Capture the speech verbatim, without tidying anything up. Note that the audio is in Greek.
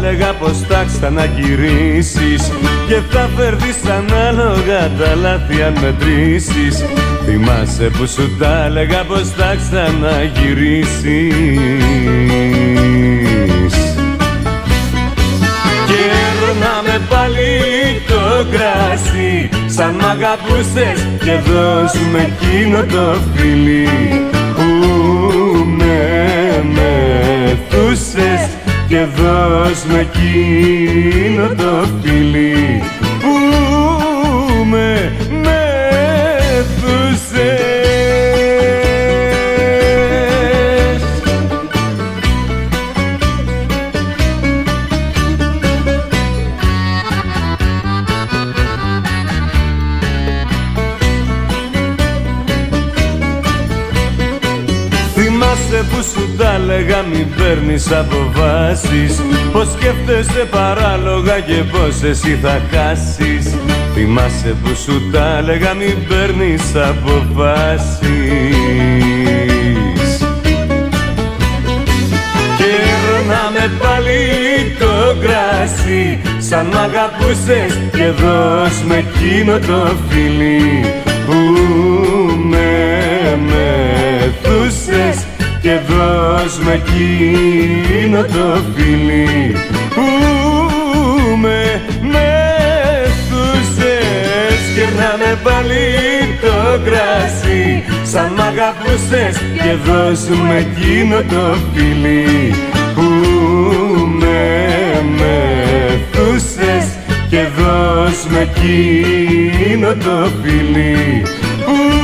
έλεγα πως θα ξαναγυρίσεις και θα φερθείς ανάλογα τα λάθη αν μετρήσεις. Θυμάσαι που σου τα έλεγα πως θα ξαναγυρίσεις. Και έρναμε πάλι το κράσι σαν μ' αγαπούσες και δώσ' με εκείνο το φιλί που με μεθούσες και δώσ' με εκείνο το φιλί που με μεθούσες. Θυμάσαι που σου τα έλεγα μην παίρνεις αποφάσεις, πως σκέφτεσαι παράλογα και πως εσύ θα χάσεις. Θυμάσαι που σου τα έλεγα μην παίρνεις αποφάσεις. Και έρναμε πάλι το κράσι σαν μ' αγαπούσες και δώσ' με εκείνο το φιλί που με μεθούσες και δώσ' με εκείνο το φιλί που με μεθούσες. Κερνάμε πάλι το κράσι σαν μ' αγαπούσες και δώσ' με εκείνο το φιλί που με μεθούσες και δώσ' με εκείνο το φιλί που